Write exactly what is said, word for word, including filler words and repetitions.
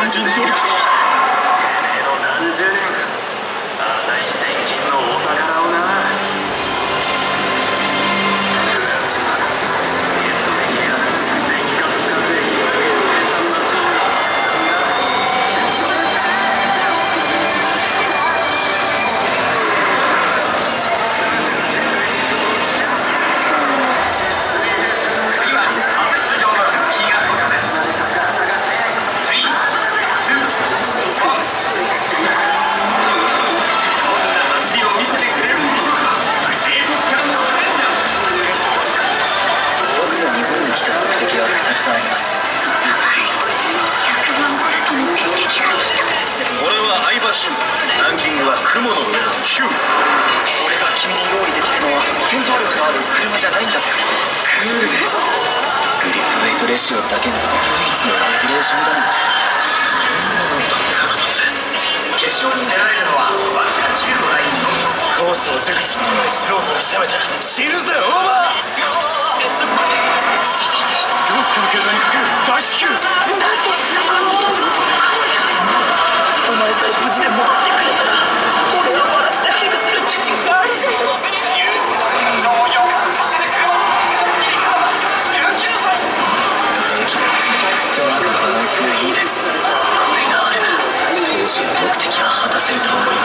輪ドリフト。てめえの何十年値千金のお宝をな。 ランキングは雲の上のきゅう。俺が君に用意できるのは戦闘力のある車じゃないんだぜ。クールです。グリップウェイトレシオだけが唯一のレギュレーションだなんて。何者ばっかだって。決勝に出られるのはわずかじゅうのラインのみ。コースを熟知してない素人が攻めたら死ぬぜオーバー。嘘だろ。凌介の携帯にかける大至急。なぜそこにいるの。お前さえ無事で戻ってくれたら俺は笑ってハグする自信があるぜ。優勝感情を予感させてくるギリカナダじゅうきゅうさい。フットワークのバランスがいいです。これがあれば当時の目的は果たせると思い